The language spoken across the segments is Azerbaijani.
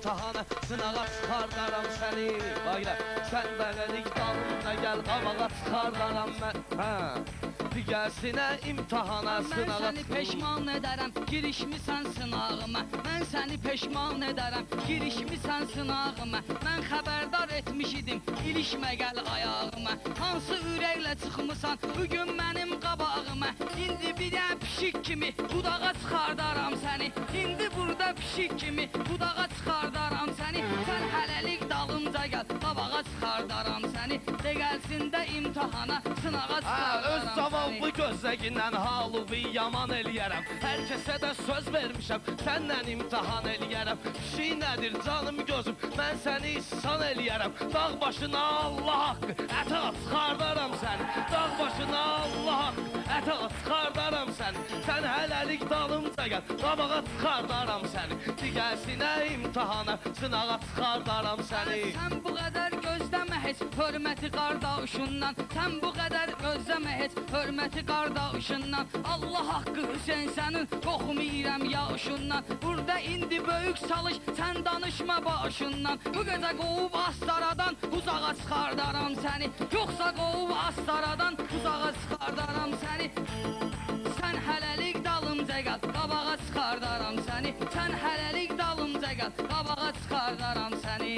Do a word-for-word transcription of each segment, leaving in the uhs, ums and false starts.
imtihana, sınağa çıxardaram səni. Bayra, sən dələlik dalımda gəl, qabağa çıxardaram mən. Hə, digərsinə imtihana, sınağa. Mən səni peşman edərəm, girişmisən sınağıma. Mən səni peşman edərəm, girişmisən sınağıma. Mən xəbərdar etmiş idim, ilişmə gəl ayağıma. Hansı ürəklə çıxmısan, bugün mənim qabağıma. İndi bir də pişik kimi budağa çıxardaram səni. İndi burada pişik kimi budağa çıxardaram səni. Sən hələlik dalımca gəl, qabağa çıxardaram səni. De gəlsin də imtihana, sınağa çıxardaram səni. Öz zavallı gözləgindən halığı yaman eləyərəm. Hər kəsə də söz vermişəm, səndən imtihan eləyərəm. Pişik nədir canım gözüm, mən səni issan eləyərəm. Dağ başına Allah haqqı, ətə çıxardaram səni. Dağ başına Allah haqqı, ətə çıxardaram səni. Sən hələlik dalımca gəl, qabağa çıxardaram səni. Digərsinə imtihana, sınağa çıxardaram səni. Sən bu qədər gözləmə heç hörməti qardaşından. Sən bu qədər gözləmə heç hörməti qardaşından. Allah haqqı Hüseyn sənin qoxumayıram yaşından. Burada indi böyük çalış, sən danışma başından. Bu gecə qovub astaradan uzağa çıxardaram səni. Yoxsa qovub astaradan uzağa çıxardaram səni. Sən hələlik dalımca gəl, qabağa çıxardaram səni. Sən hələlik dalımca gəl, qabağa çıxardaram səni.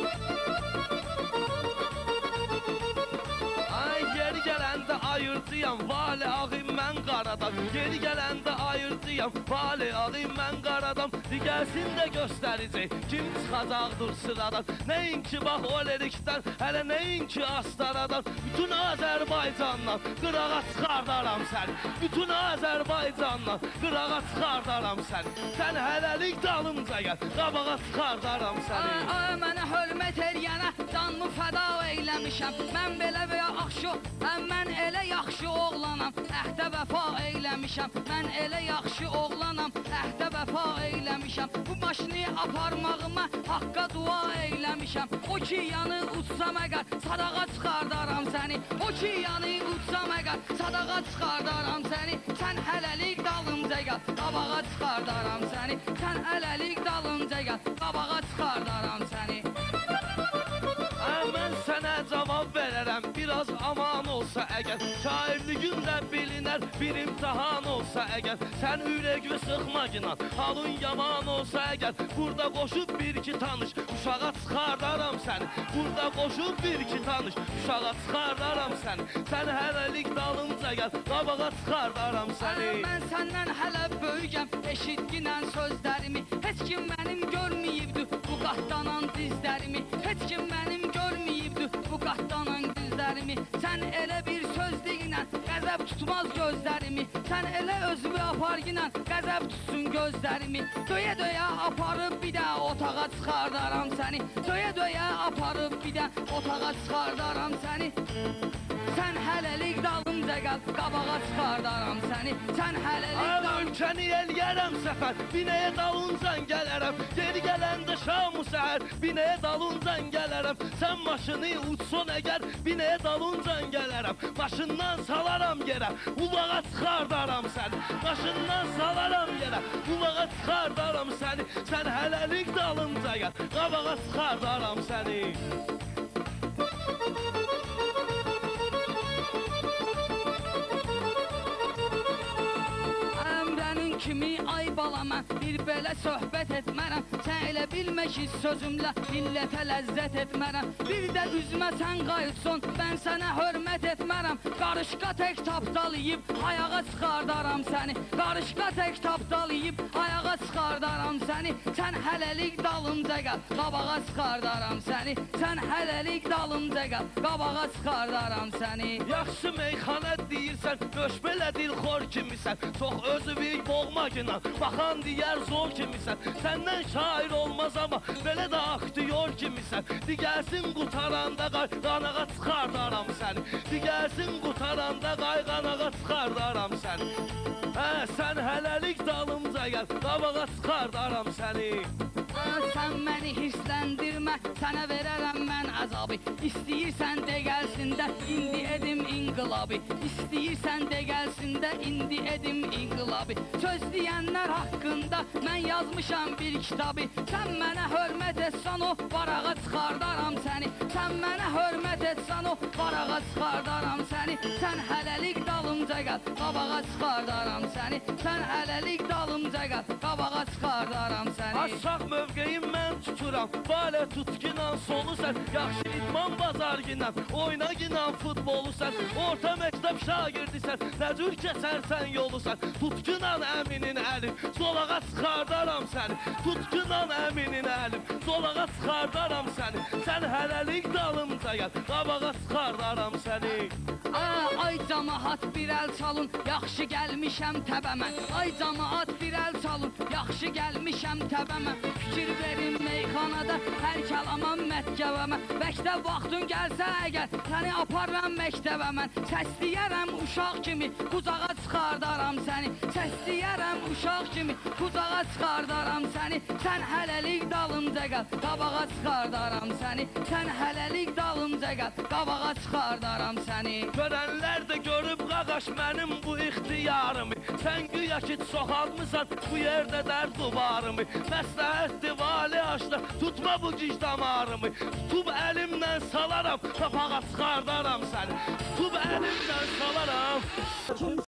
Ay, yeri gələndə ayırcıyam, vali ağım mən qaradan. Yeri gələndə ayırcıyam, vali ağım mən qaradan. Digərsin də göstərəcək, kim çıxacaqdır sıradan. Nəinki bax o lerikdən, hələ nəinki astaradan. Bütün Azərbaycandan qırağa çıxardaram səni. Bütün Azərbaycandan qırağa çıxardaram səni. Sən hələlik dalımca gəl, qabağa çıxardaram səni. Ay, ay, mənə hörmət eləyənə canımı fəda eyləmişəm. Mən belə və ya yaxşı, həm mən elə yaxşı oğlanam. Əhdə vəfa eyləmişəm. Mən elə yaxşı oğlanam, əhdə vəfa eyləmişəm. Bu maşını aparmağıma haqqa dua eyləmişəm. O ki yanı uçsam əgər, sadağa çıxardaram səni. O ki yanı uçsam əgər, sadağa çıxardaram səni. Sən hələlik dalımca gəl, qabağa çıxardaram səni. Sən hələlik dalımca gəl, qabağa çıxardaram səni. Mən sənə cavab verərəm, biraz aman olsa əgər. Şairliyin də bilinər, bir imtihan olsa əgər. Sən ürəkli sıxmaqla, halın yaman olsa əgər. Burada qoşub bir-iki tanış, uşağa çıxardaram səni. Burada qoşub bir-iki tanış, uşağa çıxardaram səni. Sən hələlik dalımca gəl, qabağa çıxardaram səni. Mən səndən hələ böyüyəm, eşitginən sözlərimi. Heç kim mənim görməyibdi bu qatlanan dizlərimi. Heç kim mənim görməyibdi bu qatlanan dizlərimi. Sən elə bir sözlüylə qəzəb tutmaz gözlərimi. Sən elə özünü aparginən qəzəb tutsun gözlərimi. Döyə-döyə aparıb bir də otağa çıxardaram səni. Döyə-döyə aparıb bir də otağa çıxardaram səni. Sən hələlik dalımca gəl, qabağa çıxardaram səni. Sən hələlik dalımca... Ölkəni eləyərəm səfər, binəyə dalıncan gələrəm. Geri gələndə şam-ı səhər, binəyə dalıncan gələrəm. Sən maşını uçsun əgər, binəyə dalıncan gələrəm. Maşından salaram yerə, ulağa çıxardaram səni. Maşından salaram yerə, ulağa çıxardaram səni. Sən hələlik dalınca gəl, qabağa çıxardaram səni. Kimi ay balama bir belə söhbət etmərəm. Sən elə bilmə ki sözümlə millətə ləzzət etmərəm. Bir də üzmə sən qayıtson, mən sənə hörmət etmərəm. Qarışqa tək tapdalayıb ayağa çıxardaram səni. Qarışqa tək tapdalayıb ayağa çıxardaram səni. Sən hələlik dalımca gəl, qabağa çıxardaram səni. Sən hələlik dalımca gəl, qabağa çıxardaram səni. Yaxşı meyxana deyirsən, göş belə dilxor kimisən. Çox özü bir boğmaqla, baxan deyər zor kimisən. Səndən şair olmaz amma, belə də aktyor kimisən. Digərsin qutaranda qay, qanağa çıxardaram səni. Digərsin qutaranda qay, qanağa çıxardaram səni. Hə, sən hələlik dalımca gəl, qabağa çıxardaram səni. Sən məni hirsləndirmə, sənə verərəm mən əzabı. İstəyirsən de gəlsin də, indi edim inqilab. inqilabı. İstəyirsən de gəlsin də indi edim inqilabı. Söz deyənlər haqqında mən yazmışam bir kitabı. Sən mənə hörmət etsən o varağa çıxardaram səni. Sən mənə hörmət etsən o varağa çıxardaram səni. Sən hələlik dalımca gəl, qabağa çıxardaram səni. Sən hələlik dalımca gəl, qabağa çıxardaram səni. Aşaq mövqeyim mən tuturam, balə tutkinan solu sən. Yaxşı idman bazar ginan, oyna ginan futbolu sən. Orta məktəb şagirdisən, nə cür kəsərsən yolu sən. Tutkinan əminin əlim, zolağa çıxardaram səni. Tutkinan əminin əlim, zolağa çıxardaram səni. Sən hələlik dalımca gəl, qabağa çıxardaram səni. Aa, ay camaat bir əl çalın, yaxşı gəlmişəm təbəmə. Ay camaat bir əl çalın, yaxşı gəlmişəm təbəmə. Fikir verin meyxanada, hər kəlamam mətgəbəmə. Məktəb vaxtın gəlsə əgər, səni aparıram məktəbə mən. Səsləyərəm uşaq kimi, qucağa çıxardaram səni. Səsləyərəm uşaq kimi, qucağa çıxardaram səni. Sən hələlik dalımca gəl, qabağa çıxardaram səni. Sən hələlik dalımca gəl, qabağa çıxardaram səni. Görənlər də görüb qaqaş mənim bu ixtiyarımı. Sən güya ki çoxalmısan bu yerdə dərd duvarımı. Məsləhətdir vali aşda, tutma bu gic damarımı. Tutub əlimdən salaram, qapağa çıxardaram səni. Tutub əlimdən salaram.